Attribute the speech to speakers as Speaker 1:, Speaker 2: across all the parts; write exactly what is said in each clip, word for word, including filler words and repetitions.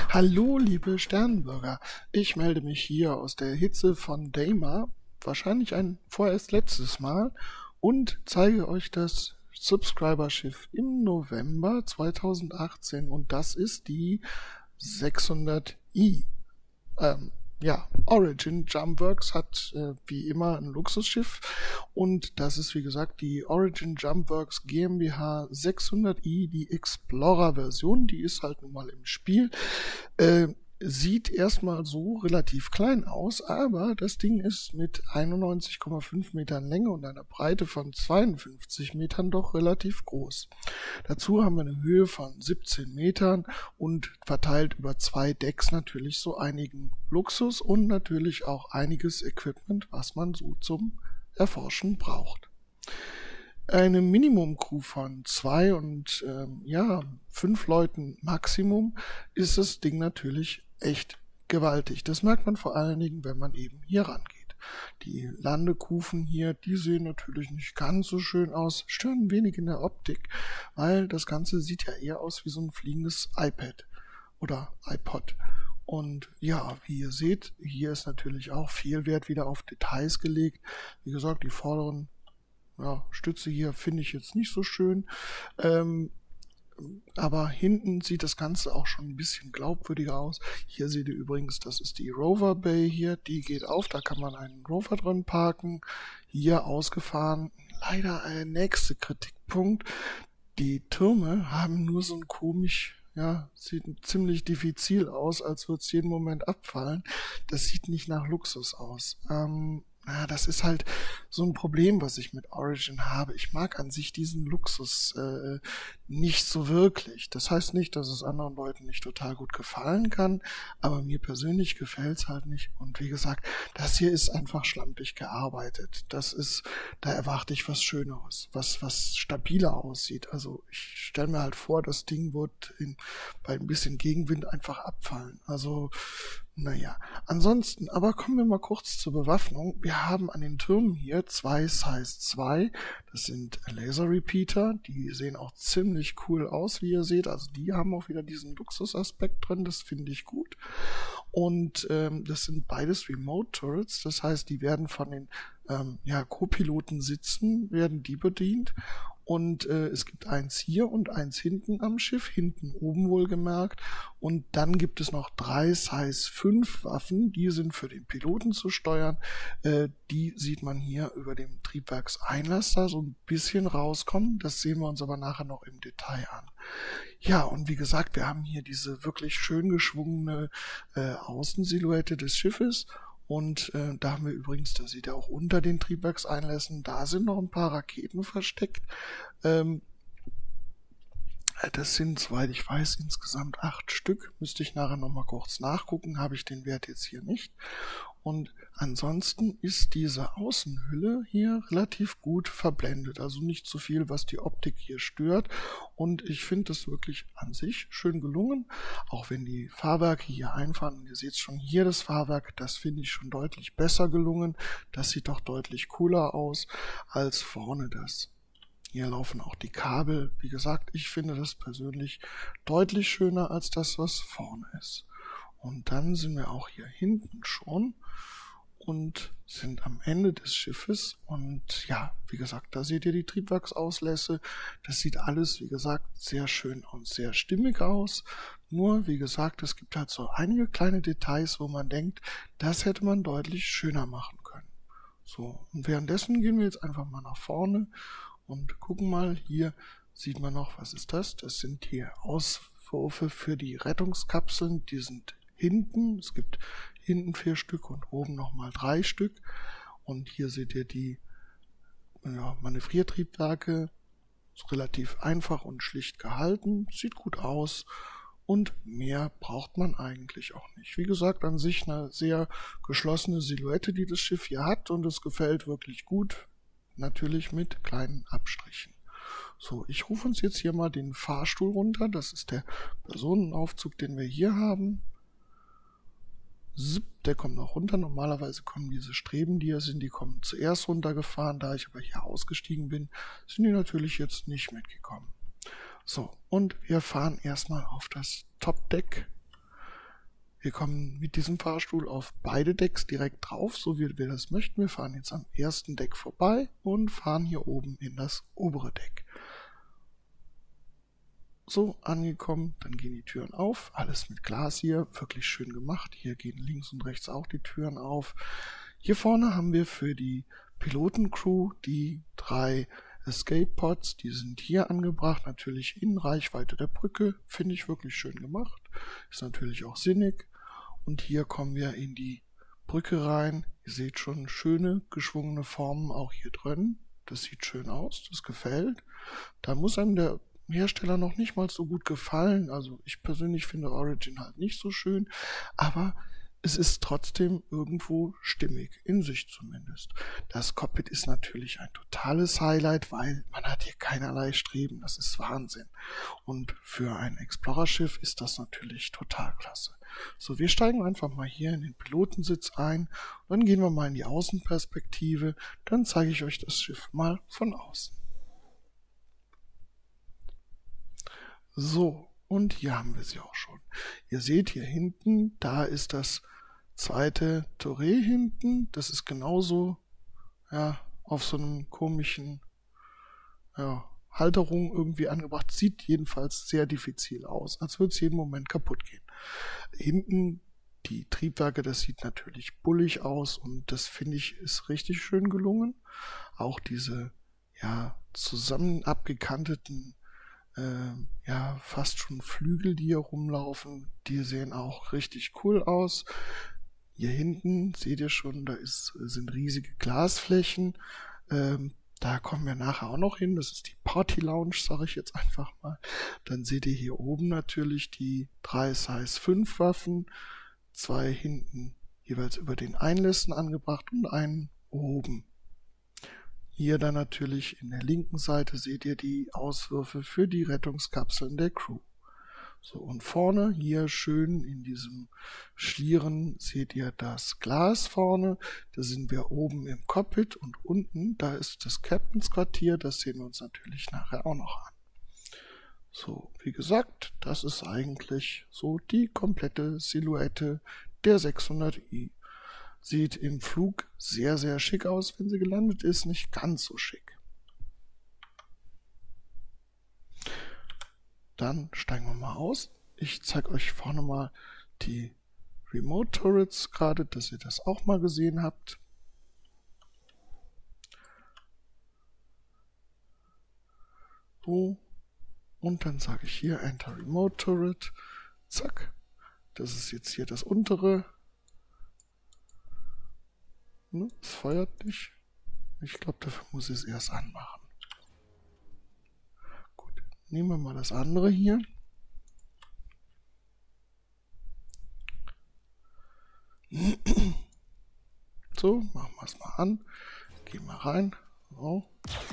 Speaker 1: Hallo, liebe Sternbürger. Ich melde mich hier aus der Hitze von Daymar, wahrscheinlich ein vorerst letztes Mal, und zeige euch das Subscriber-Schiff im November zweitausendachtzehn, und das ist die sechshundert i. Ähm, ja, Origin Jumpworks hat äh, wie immer ein Luxusschiff, und das ist wie gesagt die Origin Jumpworks GmbH sechshundert i, die Explorer-Version, die ist halt nun mal im Spiel. Äh, Sieht erstmal so relativ klein aus, aber das Ding ist mit einundneunzig Komma fünf Metern Länge und einer Breite von zweiundfünfzig Metern doch relativ groß. Dazu haben wir eine Höhe von siebzehn Metern und verteilt über zwei Decks natürlich so einigen Luxus und natürlich auch einiges Equipment, was man so zum Erforschen braucht. Eine Minimum-Crew von zwei und ähm, ja, fünf Leuten Maximum ist das Ding natürlich echt gewaltig. Das merkt man vor allen Dingen, wenn man eben hier rangeht. Die Landekufen hier, die sehen natürlich nicht ganz so schön aus, stören ein wenig in der Optik, weil das Ganze sieht ja eher aus wie so ein fliegendes iPad oder iPod. Und ja, wie ihr seht, hier ist natürlich auch viel Wert wieder auf Details gelegt. Wie gesagt, die vorderen ja, Stütze hier finde ich jetzt nicht so schön. Ähm, aber hinten sieht das Ganze auch schon ein bisschen glaubwürdiger aus. Hier seht ihr übrigens, das ist die Rover Bay hier. Die geht auf, da kann man einen Rover drin parken. Hier ausgefahren. Leider ein nächster Kritikpunkt. Die Türme haben nur so ein komisch, ja, sieht ziemlich diffizil aus, als würde es jeden Moment abfallen. Das sieht nicht nach Luxus aus. Ähm, Ja, das ist halt so ein Problem, was ich mit Origin habe. Ich mag an sich diesen Luxus äh, nicht so wirklich. Das heißt nicht, dass es anderen Leuten nicht total gut gefallen kann, aber mir persönlich gefällt es halt nicht. Und wie gesagt, das hier ist einfach schlampig gearbeitet. Das ist, da erwarte ich was Schöneres, was was stabiler aussieht. Also ich stelle mir halt vor, das Ding wird in, bei ein bisschen Gegenwind einfach abfallen. Also naja, ansonsten, aber kommen wir mal kurz zur Bewaffnung. Wir haben an den Türmen hier zwei Size zwei, das sind Laser Repeater, die sehen auch ziemlich cool aus, wie ihr seht, also die haben auch wieder diesen Luxusaspekt drin, das finde ich gut. Und ähm, das sind beides Remote Turrets, das heißt, die werden von den ähm, ja, Co-Piloten sitzen, werden die bedient. Und äh, es gibt eins hier und eins hinten am Schiff, hinten oben wohlgemerkt. Und dann gibt es noch drei Size fünf Waffen, die sind für den Piloten zu steuern. Äh, die sieht man hier über dem Triebwerkseinlaster so ein bisschen rauskommen. Das sehen wir uns aber nachher noch im Detail an. Ja, und wie gesagt, wir haben hier diese wirklich schön geschwungene äh, Außensilhouette des Schiffes. Und äh, da haben wir übrigens, da seht ihr auch unter den Triebwerkseinlässen, da sind noch ein paar Raketen versteckt. Ähm, das sind, soweit ich weiß, insgesamt acht Stück. Müsste ich nachher nochmal kurz nachgucken, habe ich den Wert jetzt hier nicht. Und ansonsten ist diese Außenhülle hier relativ gut verblendet. Also nicht zu viel, was die Optik hier stört. Und ich finde das wirklich an sich schön gelungen. Auch wenn die Fahrwerke hier einfahren. Ihr seht schon hier das Fahrwerk, das finde ich schon deutlich besser gelungen. Das sieht doch deutlich cooler aus als vorne das. Hier laufen auch die Kabel. Wie gesagt, ich finde das persönlich deutlich schöner als das, was vorne ist. Und dann sind wir auch hier hinten schon und sind am Ende des Schiffes. Und ja, wie gesagt, da seht ihr die Triebwerksauslässe. Das sieht alles, wie gesagt, sehr schön und sehr stimmig aus. Nur, wie gesagt, es gibt halt so einige kleine Details, wo man denkt, das hätte man deutlich schöner machen können. So, und währenddessen gehen wir jetzt einfach mal nach vorne und gucken mal. Hier sieht man noch, was ist das? Das sind hier Auswürfe für die Rettungskapseln. Die sind hinten. Es gibt hinten vier Stück und oben nochmal drei Stück. Und hier seht ihr die ja, Manövriertriebwerke. Ist relativ einfach und schlicht gehalten. Sieht gut aus. Und mehr braucht man eigentlich auch nicht. Wie gesagt, an sich eine sehr geschlossene Silhouette, die das Schiff hier hat. Und es gefällt wirklich gut. Natürlich mit kleinen Abstrichen. So, ich rufe uns jetzt hier mal den Fahrstuhl runter. Das ist der Personenaufzug, den wir hier haben. Zip, der kommt noch runter. Normalerweise kommen diese Streben, die hier sind, die kommen zuerst runtergefahren. Da ich aber hier ausgestiegen bin, sind die natürlich jetzt nicht mitgekommen. So, und wir fahren erstmal auf das Topdeck. Wir kommen mit diesem Fahrstuhl auf beide Decks direkt drauf, so wie wir das möchten. Wir fahren jetzt am ersten Deck vorbei und fahren hier oben in das obere Deck. So, angekommen, dann gehen die Türen auf. Alles mit Glas hier, wirklich schön gemacht. Hier gehen links und rechts auch die Türen auf. Hier vorne haben wir für die Pilotencrew die drei Escape Pods, die sind hier angebracht, natürlich in Reichweite der Brücke, finde ich wirklich schön gemacht, ist natürlich auch sinnig. Und hier kommen wir in die Brücke rein, ihr seht schon schöne geschwungene Formen auch hier drin, das sieht schön aus, das gefällt. Da muss einem der Hersteller noch nicht mal so gut gefallen, also ich persönlich finde Origin halt nicht so schön, aber es ist trotzdem irgendwo stimmig, in sich zumindest. Das Cockpit ist natürlich ein totales Highlight, weil man hat hier keinerlei Streben, das ist Wahnsinn. Und für ein Explorer-Schiff ist das natürlich total klasse. So, wir steigen einfach mal hier in den Pilotensitz ein, dann gehen wir mal in die Außenperspektive, dann zeige ich euch das Schiff mal von außen. So, und hier haben wir sie auch schon. Ihr seht hier hinten, da ist das zweite Touré hinten. Das ist genauso ja, auf so einem komischen ja, Halterung irgendwie angebracht. Sieht jedenfalls sehr diffizil aus, als würde es jeden Moment kaputt gehen. Hinten die Triebwerke, das sieht natürlich bullig aus und das finde ich ist richtig schön gelungen. Auch diese ja, zusammen abgekanteten Äh, ja, fast schon Flügel, die hier rumlaufen, die sehen auch richtig cool aus. Hier hinten seht ihr schon, da ist, sind riesige Glasflächen. Ähm, da kommen wir nachher auch noch hin. Das ist die Party Lounge, sage ich jetzt einfach mal. Dann seht ihr hier oben natürlich die drei Size fünf Waffen. Zwei hinten jeweils über den Einlässen angebracht und einen oben. Hier dann natürlich in der linken Seite seht ihr die Auswürfe für die Rettungskapseln der Crew. So, und vorne hier schön in diesem Schlieren seht ihr das Glas vorne. Da sind wir oben im Cockpit und unten, da ist das Captains Quartier. Das sehen wir uns natürlich nachher auch noch an. So, wie gesagt, das ist eigentlich so die komplette Silhouette der sechshundert i. Sieht im Flug sehr, sehr schick aus. Wenn sie gelandet ist, nicht ganz so schick. Dann steigen wir mal aus. Ich zeige euch vorne mal die Remote Turrets gerade, dass ihr das auch mal gesehen habt. So. Und dann sage ich hier Enter Remote Turret. Zack. Das ist jetzt hier das untere. Es feuert nicht. Ich glaube, dafür muss ich es erst anmachen. Gut, nehmen wir mal das andere hier. So, machen wir es mal an. Gehen wir rein. So.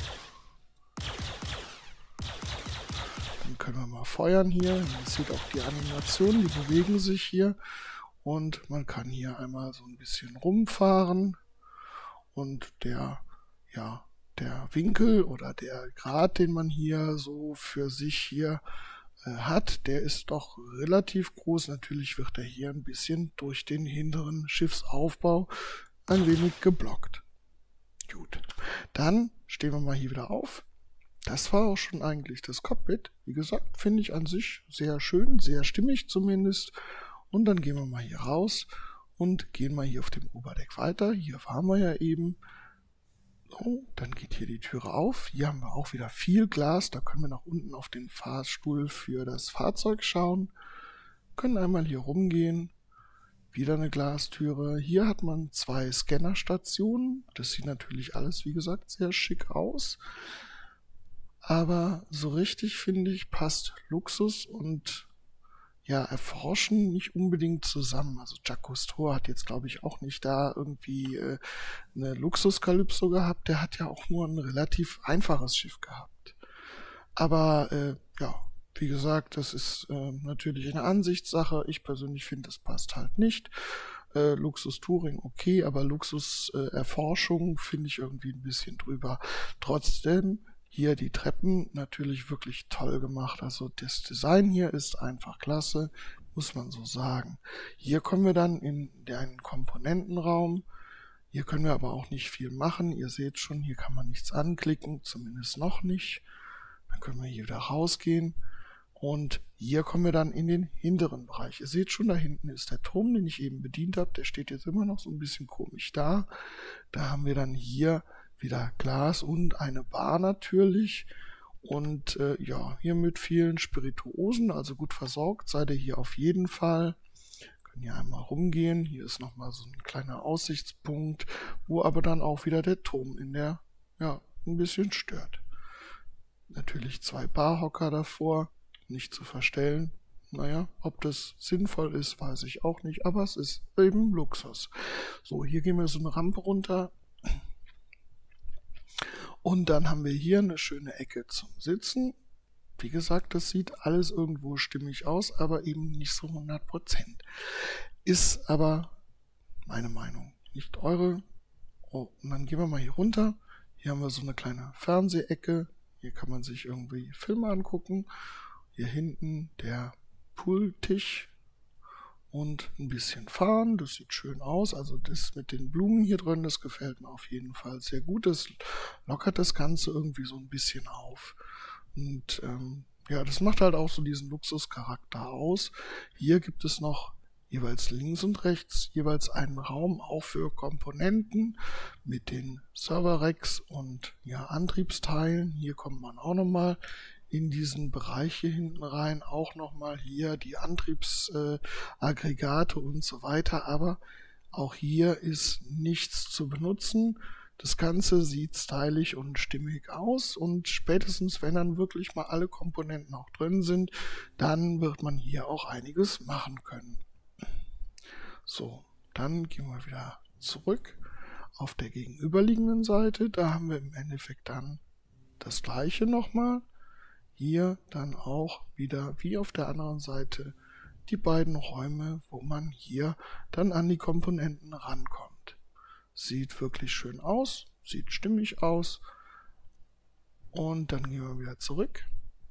Speaker 1: Dann können wir mal feuern hier. Man sieht auch die Animationen, die bewegen sich hier. Und man kann hier einmal so ein bisschen rumfahren. Und der, ja, der Winkel oder der Grad, den man hier so für sich hier äh, hat, der ist doch relativ groß. Natürlich wird er hier ein bisschen durch den hinteren Schiffsaufbau ein wenig geblockt. Gut, dann stehen wir mal hier wieder auf. Das war auch schon eigentlich das Cockpit. Wie gesagt, finde ich an sich sehr schön, sehr stimmig zumindest. Und dann gehen wir mal hier raus. Und gehen wir hier auf dem Oberdeck weiter. Hier waren wir ja eben. So, dann geht hier die Türe auf. Hier haben wir auch wieder viel Glas. Da können wir nach unten auf den Fahrstuhl für das Fahrzeug schauen. Können einmal hier rumgehen. Wieder eine Glastüre. Hier hat man zwei Scannerstationen. Das sieht natürlich alles, wie gesagt, sehr schick aus. Aber so richtig, finde ich, passt Luxus und ja, Erforschen nicht unbedingt zusammen. Also Jacques Cousteau hat jetzt, glaube ich, auch nicht da irgendwie äh, eine Luxus-Kalypso gehabt. Der hat ja auch nur ein relativ einfaches Schiff gehabt. Aber äh, ja, wie gesagt, das ist äh, natürlich eine Ansichtssache. Ich persönlich finde, das passt halt nicht. Äh, Luxus-Touring okay, aber Luxus-Erforschung äh, finde ich irgendwie ein bisschen drüber. Trotzdem hier die Treppen natürlich wirklich toll gemacht. Also das Design hier ist einfach klasse. muss man so sagen. Hier kommen wir dann in einen Komponentenraum. Hier können wir aber auch nicht viel machen. Ihr seht schon, hier kann man nichts anklicken, zumindest noch nicht. Dann können wir hier wieder rausgehen. Und hier kommen wir dann in den hinteren Bereich. Ihr seht schon, da hinten ist der Turm, den ich eben bedient habe. Der steht jetzt immer noch so ein bisschen komisch da. Da haben wir dann hier wieder Glas und eine Bar natürlich. Und äh, ja, hier mit vielen Spirituosen, also gut versorgt seid ihr hier auf jeden Fall. Können hier einmal rumgehen. Hier ist nochmal so ein kleiner Aussichtspunkt, wo aber dann auch wieder der Turm in der, ja, ein bisschen stört. Natürlich zwei Barhocker davor. Nicht zu verstellen. Naja, ob das sinnvoll ist, weiß ich auch nicht, aber es ist eben Luxus. So, hier gehen wir so eine Rampe runter und dann haben wir hier eine schöne Ecke zum Sitzen. Wie gesagt, das sieht alles irgendwo stimmig aus, aber eben nicht so hundert Prozent. Ist aber meine Meinung, nicht eure. Oh, und dann gehen wir mal hier runter. Hier haben wir so eine kleine Fernsehecke. Hier kann man sich irgendwie Filme angucken. Hier hinten der Pooltisch und ein bisschen fahren. Das sieht schön aus. Also das mit den Blumen hier drin, das gefällt mir auf jeden Fall sehr gut. Das lockert das Ganze irgendwie so ein bisschen auf. Und ähm, ja, das macht halt auch so diesen Luxuscharakter aus. Hier gibt es noch jeweils links und rechts jeweils einen Raum auch für Komponenten mit den Server-Racks und ja, Antriebsteilen. Hier kommt man auch nochmal in diesen Bereich hier hinten rein, auch nochmal hier die Antriebsaggregate äh, und so weiter, aber auch hier ist nichts zu benutzen. Das Ganze sieht stylisch und stimmig aus und spätestens, wenn dann wirklich mal alle Komponenten auch drin sind, dann wird man hier auch einiges machen können. So, dann gehen wir wieder zurück auf der gegenüberliegenden Seite. Da haben wir im Endeffekt dann das gleiche nochmal. Hier dann auch wieder wie auf der anderen Seite die beiden Räume, wo man hier dann an die Komponenten rankommt. Sieht wirklich schön aus, sieht stimmig aus. Und dann gehen wir wieder zurück.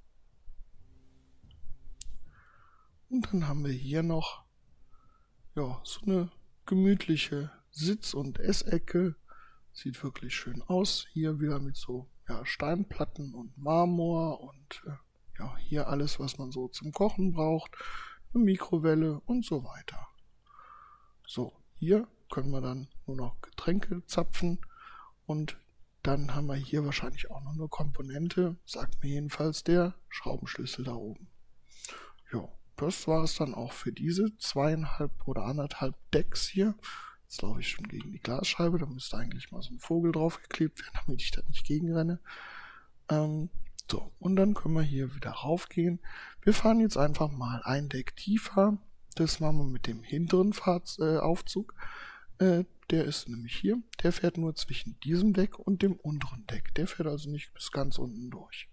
Speaker 1: Und dann haben wir hier noch ja, so eine gemütliche Sitz- und Essecke. Sieht wirklich schön aus. Hier wieder mit so ja, Steinplatten und Marmor und äh, ja, hier alles, was man so zum Kochen braucht. Eine Mikrowelle und so weiter. So, hier können wir dann nur noch Getränke zapfen und dann haben wir hier wahrscheinlich auch noch eine Komponente, sagt mir jedenfalls der Schraubenschlüssel da oben. Ja, das war es dann auch für diese zweieinhalb oder anderthalb Decks hier. Jetzt laufe ich schon gegen die Glasscheibe, da müsste eigentlich mal so ein Vogel draufgeklebt werden, damit ich da nicht gegenrenne. Ähm, so, und dann können wir hier wieder raufgehen. Wir fahren jetzt einfach mal ein Deck tiefer. Das machen wir mit dem hinteren Fahrz äh, Aufzug. Äh, der ist nämlich hier. Der fährt nur zwischen diesem Deck und dem unteren Deck. Der fährt also nicht bis ganz unten durch.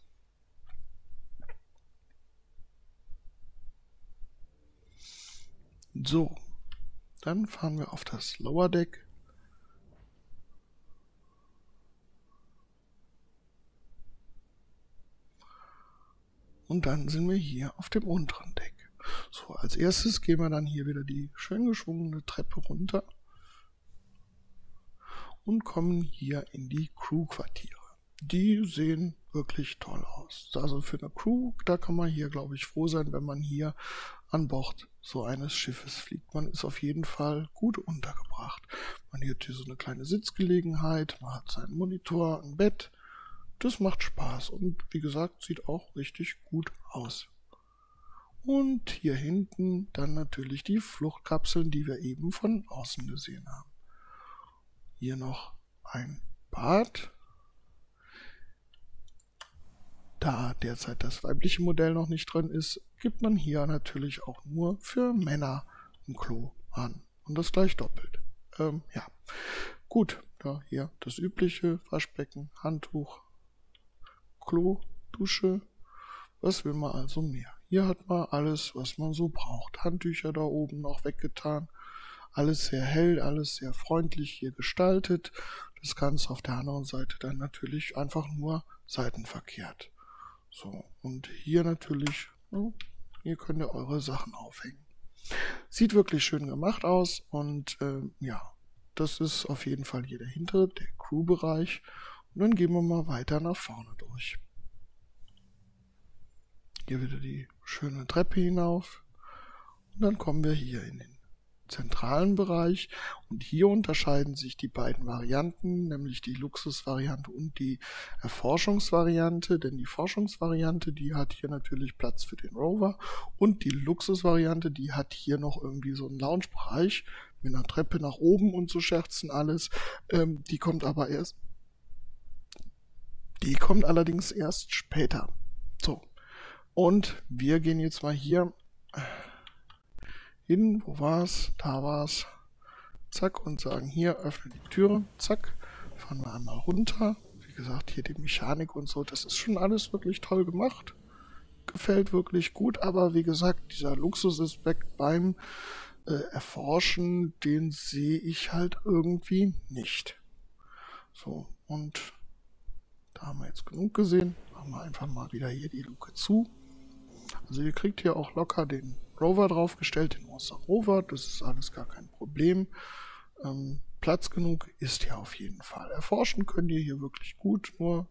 Speaker 1: So, dann fahren wir auf das Lower Deck. Und dann sind wir hier auf dem unteren Deck. So, als erstes gehen wir dann hier wieder die schön geschwungene Treppe runter und kommen hier in die Crew-Quartiere. Die sehen wirklich toll aus. Also für eine Crew, da kann man hier, glaube ich, froh sein, wenn man hier an Bord so eines Schiffes fliegt. Man ist auf jeden Fall gut untergebracht. Man hat hier so eine kleine Sitzgelegenheit, man hat seinen Monitor, ein Bett. Das macht Spaß und wie gesagt, sieht auch richtig gut aus. Und hier hinten dann natürlich die Fluchtkapseln, die wir eben von außen gesehen haben. Hier noch ein Bad. Da derzeit das weibliche Modell noch nicht drin ist, gibt man hier natürlich auch nur für Männer ein Klo an. Und das gleich doppelt. Ähm, ja, gut. Ja, hier das übliche Waschbecken, Handtuch, Klo, Dusche. Was will man also mehr? Hier hat man alles, was man so braucht. Handtücher da oben noch weggetan. Alles sehr hell, alles sehr freundlich hier gestaltet. Das Ganze auf der anderen Seite dann natürlich einfach nur seitenverkehrt. So, und hier natürlich, hier könnt ihr eure Sachen aufhängen. Sieht wirklich schön gemacht aus und äh, ja, das ist auf jeden Fall hier der hintere, der Crew-Bereich. Und dann gehen wir mal weiter nach vorne durch. Hier wieder die schöne Treppe hinauf und dann kommen wir hier in den zentralen Bereich und hier unterscheiden sich die beiden Varianten, nämlich die Luxusvariante und die Erforschungsvariante, denn die Forschungsvariante, die hat hier natürlich Platz für den Rover und die Luxusvariante, die hat hier noch irgendwie so einen Lounge-Bereich mit einer Treppe nach oben und so Scherzen alles, ähm, die kommt aber erst, die kommt allerdings erst später. So, und wir gehen jetzt mal hier hin, wo war's? Da war's. Zack, und sagen hier, öffne die Türe. Zack, fahren wir einmal runter. Wie gesagt, hier die Mechanik und so, das ist schon alles wirklich toll gemacht. Gefällt wirklich gut, aber wie gesagt, dieser Luxusaspekt beim äh, Erforschen, den sehe ich halt irgendwie nicht. So, und da haben wir jetzt genug gesehen. Machen wir einfach mal wieder hier die Luke zu. Also ihr kriegt hier auch locker den Rover draufgestellt, den Monster Rover, das ist alles gar kein Problem. Ähm, Platz genug ist hier auf jeden Fall. Erforschen könnt ihr hier wirklich gut, nur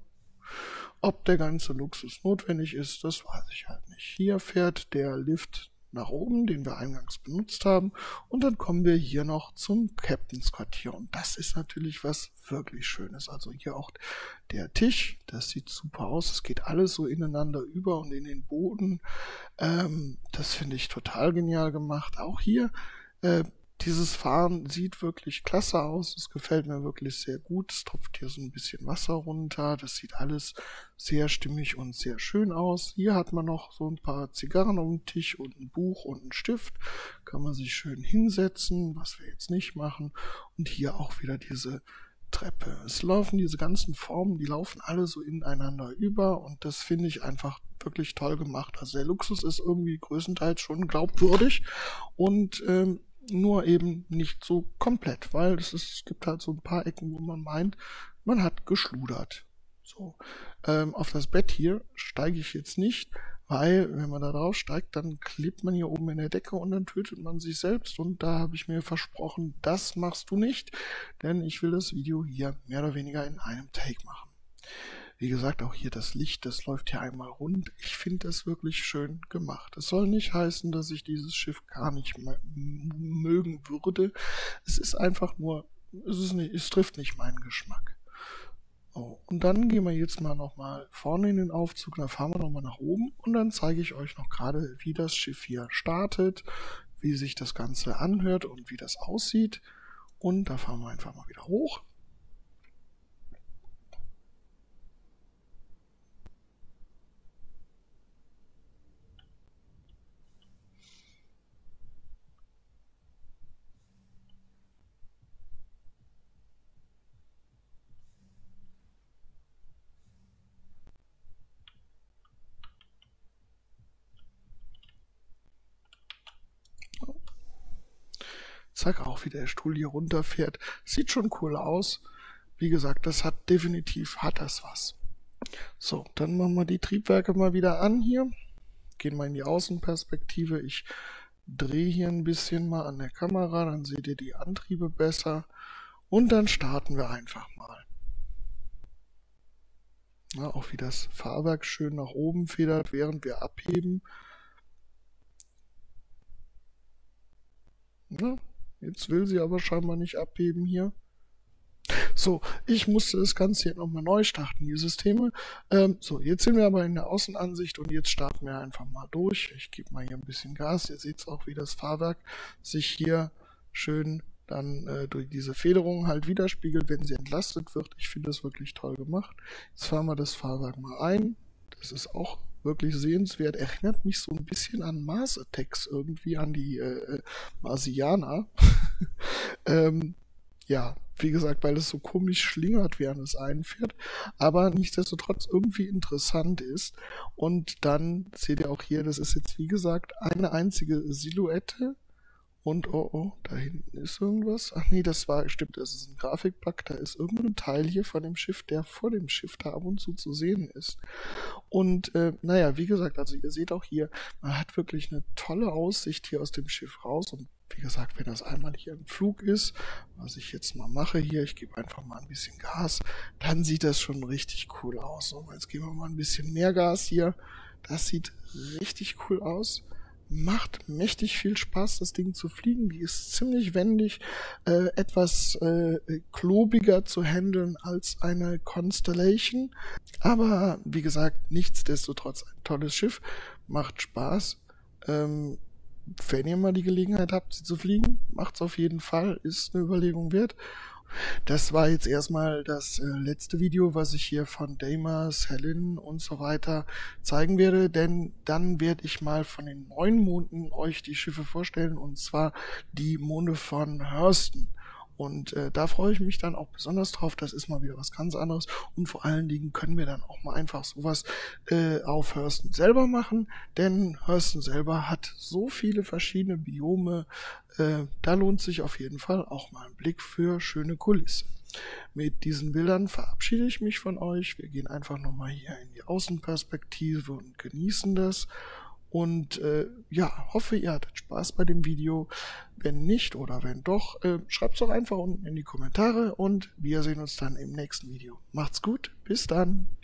Speaker 1: ob der ganze Luxus notwendig ist, das weiß ich halt nicht. Hier fährt der Lift nach oben, den wir eingangs benutzt haben, und dann kommen wir hier noch zum Captains Quartier und das ist natürlich was wirklich Schönes. Also hier auch der Tisch, das sieht super aus, es geht alles so ineinander über und in den Boden, ähm, das finde ich total genial gemacht. Auch hier, äh, dieses Fahren sieht wirklich klasse aus, es gefällt mir wirklich sehr gut, es tropft hier so ein bisschen Wasser runter, das sieht alles sehr stimmig und sehr schön aus. Hier hat man noch so ein paar Zigarren auf dem Tisch und ein Buch und einen Stift, kann man sich schön hinsetzen, was wir jetzt nicht machen. Und hier auch wieder diese Treppe. Es laufen diese ganzen Formen, die laufen alle so ineinander über und das finde ich einfach wirklich toll gemacht. Also der Luxus ist irgendwie größtenteils schon glaubwürdig und ähm, nur eben nicht so komplett, weil es, ist, es gibt halt so ein paar Ecken, wo man meint, man hat geschludert. So, ähm, auf das Bett hier steige ich jetzt nicht, weil wenn man da drauf steigt, dann klebt man hier oben in der Decke und dann tötet man sich selbst und da habe ich mir versprochen, das machst du nicht, denn ich will das Video hier mehr oder weniger in einem Take machen. Wie gesagt, auch hier das Licht, das läuft hier einmal rund. Ich finde das wirklich schön gemacht. Es soll nicht heißen, dass ich dieses Schiff gar nicht mögen würde. Es ist einfach nur, es, ist nicht, es trifft nicht meinen Geschmack. Oh, und dann gehen wir jetzt mal nochmal vorne in den Aufzug, dann fahren wir nochmal nach oben und dann zeige ich euch noch gerade, wie das Schiff hier startet, wie sich das Ganze anhört und wie das aussieht. Und da fahren wir einfach mal wieder hoch. Zack, auch wie der Stuhl hier runterfährt. Sieht schon cool aus. Wie gesagt, das hat definitiv, hat das was. So, dann machen wir die Triebwerke mal wieder an hier. Gehen wir in die Außenperspektive. Ich drehe hier ein bisschen mal an der Kamera, dann seht ihr die Antriebe besser. Und dann starten wir einfach mal. Ja, auch wie das Fahrwerk schön nach oben federt, während wir abheben. Ja, jetzt will sie aber scheinbar nicht abheben hier. So, ich musste das Ganze jetzt nochmal neu starten, die Systeme. Ähm, so, jetzt sind wir aber in der Außenansicht und jetzt starten wir einfach mal durch. Ich gebe mal hier ein bisschen Gas. Ihr seht auch, wie das Fahrwerk sich hier schön dann äh, durch diese Federung halt widerspiegelt, wenn sie entlastet wird. Ich finde das wirklich toll gemacht. Jetzt fahren wir das Fahrwerk mal ein. Das ist auch wirklich sehenswert. Erinnert mich so ein bisschen an Mars Attacks, irgendwie an die äh, Marsianer. ähm, ja, wie gesagt, weil es so komisch schlingert, während es einfährt, aber nichtsdestotrotz irgendwie interessant ist. Und dann seht ihr auch hier, das ist jetzt wie gesagt eine einzige Silhouette Und oh oh, da hinten ist irgendwas. Ach nee, das war, stimmt, das ist ein Grafikbug. Da ist irgendein Teil hier von dem Schiff, der vor dem Schiff da ab und zu zu sehen ist. Und äh, naja, wie gesagt, also ihr seht auch hier, man hat wirklich eine tolle Aussicht hier aus dem Schiff raus. Und wie gesagt, wenn das einmal hier im Flug ist, was ich jetzt mal mache hier, ich gebe einfach mal ein bisschen Gas, dann sieht das schon richtig cool aus. So, jetzt geben wir mal ein bisschen mehr Gas hier. Das sieht richtig cool aus. Macht mächtig viel Spaß, das Ding zu fliegen. Die ist ziemlich wendig, äh, etwas äh, klobiger zu handeln als eine Constellation. Aber wie gesagt, nichtsdestotrotz ein tolles Schiff. Macht Spaß. Ähm, wenn ihr mal die Gelegenheit habt, sie zu fliegen, macht's auf jeden Fall. Ist eine Überlegung wert. Das war jetzt erstmal das äh, letzte Video, was ich hier von Deimos, Helen und so weiter zeigen werde, denn dann werde ich mal von den neuen Monden euch die Schiffe vorstellen, und zwar die Monde von Hurston. Und äh, da freue ich mich dann auch besonders drauf. Das ist mal wieder was ganz anderes. Und vor allen Dingen können wir dann auch mal einfach sowas äh, auf Hurston selber machen. Denn Hurston selber hat so viele verschiedene Biome. Äh, da lohnt sich auf jeden Fall auch mal ein Blick für schöne Kulisse. Mit diesen Bildern verabschiede ich mich von euch. Wir gehen einfach nochmal hier in die Außenperspektive und genießen das. Und äh, ja, hoffe, ihr hattet Spaß bei dem Video. Wenn nicht oder wenn doch, äh, schreibt es doch einfach unten in die Kommentare und wir sehen uns dann im nächsten Video. Macht's gut, bis dann.